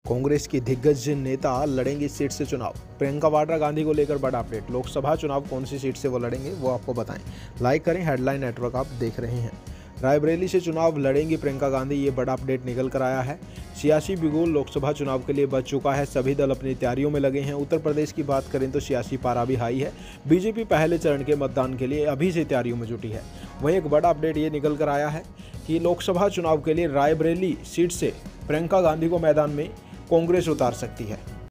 कांग्रेस की दिग्गज नेता लड़ेंगी इस सीट से चुनाव। प्रियंका वाड्रा गांधी को लेकर बड़ा अपडेट। लोकसभा चुनाव कौन सी सीट से वो लड़ेंगे वो आपको बताएं। लाइक करें, हेडलाइन नेटवर्क आप देख रहे हैं। रायबरेली से चुनाव लड़ेंगी प्रियंका गांधी, ये बड़ा अपडेट निकल कर आया है। सियासी बिगुल लोकसभा चुनाव के लिए बच चुका है। सभी दल अपनी तैयारियों में लगे हैं। उत्तर प्रदेश की बात करें तो सियासी पारा भी हाई है। बीजेपी पहले चरण के मतदान के लिए अभी से तैयारियों में जुटी है। वहीं एक बड़ा अपडेट ये निकल कर आया है कि लोकसभा चुनाव के लिए रायबरेली सीट से प्रियंका गांधी को मैदान में कांग्रेस उतार सकती है।